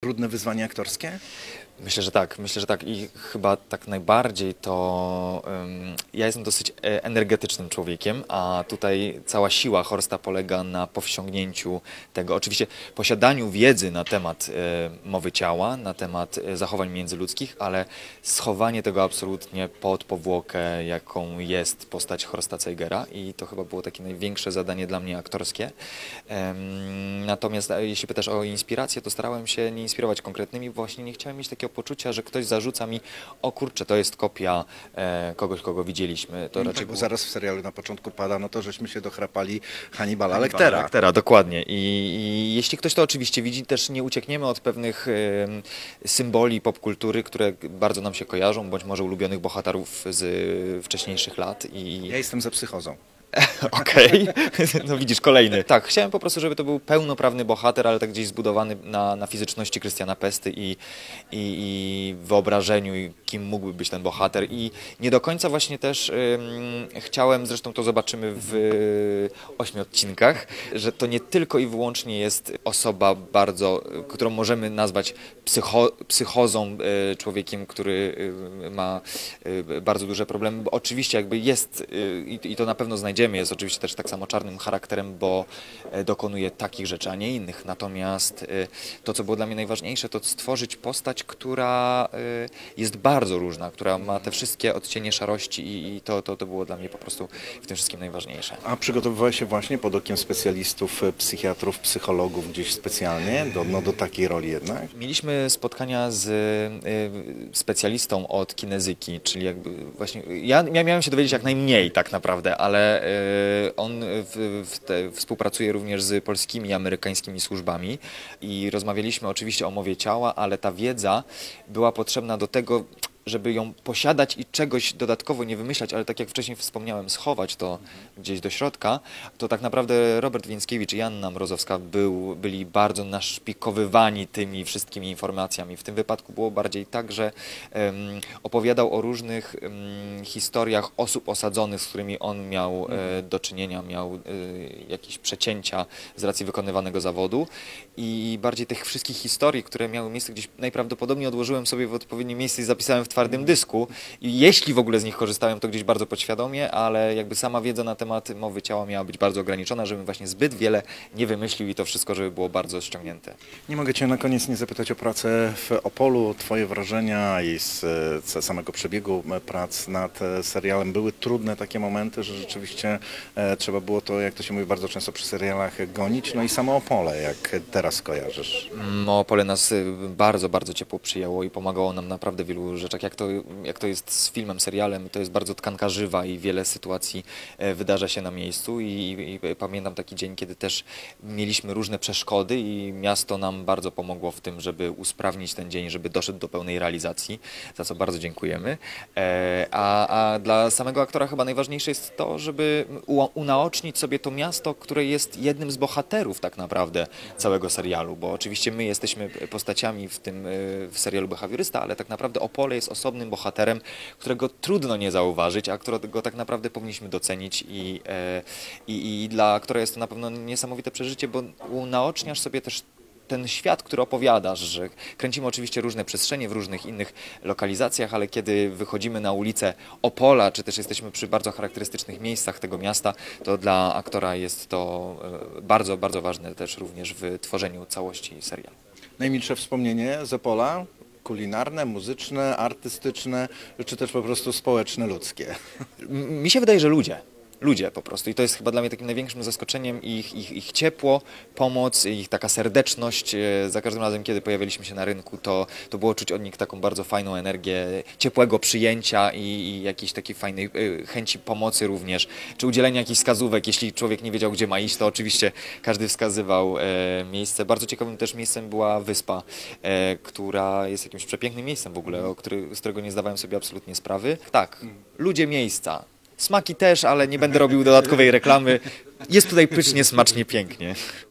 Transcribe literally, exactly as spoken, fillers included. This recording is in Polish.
Trudne wyzwanie aktorskie? Myślę, że tak. Myślę, że tak i chyba tak najbardziej to um, ja jestem dosyć energetycznym człowiekiem, a tutaj cała siła Horsta polega na powsiągnięciu tego, oczywiście posiadaniu wiedzy na temat e, mowy ciała, na temat e, zachowań międzyludzkich, ale schowanie tego absolutnie pod powłokę, jaką jest postać Horsta Zeigera i to chyba było takie największe zadanie dla mnie aktorskie. E, natomiast e, jeśli pytasz o inspirację, to starałem się nie inspirować konkretnymi, właśnie nie chciałem mieć takiego poczucia, że ktoś zarzuca mi, o kurczę, to jest kopia e, kogoś, kogo widzieliśmy. To no raczej tak, bo było... zaraz w serialu na początku pada, no to żeśmy się dochrapali Hannibala Hannibala Lectera. Lectera, dokładnie. I, I jeśli ktoś to oczywiście widzi, też nie uciekniemy od pewnych e, symboli popkultury, które bardzo nam się kojarzą, bądź może ulubionych bohaterów z e, wcześniejszych lat. I... Ja jestem za psychozą. Okej, okay. No widzisz, kolejny. Tak, chciałem po prostu, żeby to był pełnoprawny bohater, ale tak gdzieś zbudowany na, na fizyczności Krystiana Pesty i, i, i wyobrażeniu, kim mógłby być ten bohater. I nie do końca właśnie też um, chciałem, zresztą to zobaczymy w ośmiu odcinkach, że to nie tylko i wyłącznie jest osoba bardzo, którą możemy nazwać psycho, psychozą, e, człowiekiem, który e, ma e, bardzo duże problemy, bo oczywiście jakby jest e, i, i to na pewno znajdziemy, jest oczywiście też tak samo czarnym charakterem, bo dokonuje takich rzeczy, a nie innych. Natomiast to, co było dla mnie najważniejsze, to stworzyć postać, która jest bardzo różna, która ma te wszystkie odcienie szarości i to, to, to było dla mnie po prostu w tym wszystkim najważniejsze. A przygotowywałeś się właśnie pod okiem specjalistów, psychiatrów, psychologów gdzieś specjalnie do, no, do takiej roli jednak? Mieliśmy spotkania z specjalistą od kinezyki, czyli jakby właśnie, ja, ja miałem się dowiedzieć jak najmniej tak naprawdę, ale on w, w te, współpracuje również z polskimi i amerykańskimi służbami i rozmawialiśmy oczywiście o mowie ciała, ale ta wiedza była potrzebna do tego, żeby ją posiadać i czegoś dodatkowo nie wymyślać, ale tak jak wcześniej wspomniałem, schować to gdzieś do środka, to tak naprawdę Robert Więckiewicz i Joanna Mrozowska był, byli bardzo naszpikowywani tymi wszystkimi informacjami. W tym wypadku było bardziej tak, że um, opowiadał o różnych um, historiach osób osadzonych, z którymi on miał e, do czynienia, miał e, jakieś przecięcia z racji wykonywanego zawodu i bardziej tych wszystkich historii, które miały miejsce gdzieś najprawdopodobniej odłożyłem sobie w odpowiednie miejsce i zapisałem w twardym dysku i jeśli w ogóle z nich korzystałem, to gdzieś bardzo podświadomie, ale jakby sama wiedza na temat mowy ciała miała być bardzo ograniczona, żebym właśnie zbyt wiele nie wymyślił i to wszystko, żeby było bardzo ściągnięte. Nie mogę Cię na koniec nie zapytać o pracę w Opolu, Twoje wrażenia i z, z samego przebiegu prac nad serialem. Były trudne takie momenty, że rzeczywiście e, trzeba było to, jak to się mówi bardzo często przy serialach, gonić, no i samo Opole, jak teraz kojarzysz? No, Opole nas bardzo, bardzo ciepło przyjęło i pomagało nam naprawdę w wielu rzeczach. Jak to, jak to jest z filmem, serialem, to jest bardzo tkanka żywa i wiele sytuacji wydarza się na miejscu i, i, i pamiętam taki dzień, kiedy też mieliśmy różne przeszkody i miasto nam bardzo pomogło w tym, żeby usprawnić ten dzień, żeby doszedł do pełnej realizacji, za co bardzo dziękujemy. E, a, a dla samego aktora chyba najważniejsze jest to, żeby u, unaocznić sobie to miasto, które jest jednym z bohaterów tak naprawdę całego serialu, bo oczywiście my jesteśmy postaciami w tym w serialu Behawiorysta, ale tak naprawdę Opole jest osobnym bohaterem, którego trudno nie zauważyć, a którego tak naprawdę powinniśmy docenić i, e, i, i dla aktora jest to na pewno niesamowite przeżycie, bo unaoczniasz sobie też ten świat, który opowiadasz, że kręcimy oczywiście różne przestrzenie w różnych innych lokalizacjach, ale kiedy wychodzimy na ulicę Opola, czy też jesteśmy przy bardzo charakterystycznych miejscach tego miasta, to dla aktora jest to bardzo, bardzo ważne też również w tworzeniu całości serialu. Najmilsze wspomnienie z Opola? Kulinarne, muzyczne, artystyczne, czy też po prostu społeczne, ludzkie? Mi się wydaje, że ludzie. Ludzie po prostu i to jest chyba dla mnie takim największym zaskoczeniem ich, ich, ich ciepło, pomoc, ich taka serdeczność. Za każdym razem, kiedy pojawialiśmy się na rynku, to, to było czuć od nich taką bardzo fajną energię ciepłego przyjęcia i, i jakiejś takiej fajnej y, chęci pomocy również, czy udzielenia jakichś wskazówek. Jeśli człowiek nie wiedział, gdzie ma iść, to oczywiście każdy wskazywał e, miejsce. Bardzo ciekawym też miejscem była wyspa, e, która jest jakimś przepięknym miejscem w ogóle, o który, z którego nie zdawałem sobie absolutnie sprawy. Tak, ludzie miejsca. Smaki też, ale nie będę robił dodatkowej reklamy. Jest tutaj pysznie, smacznie, pięknie.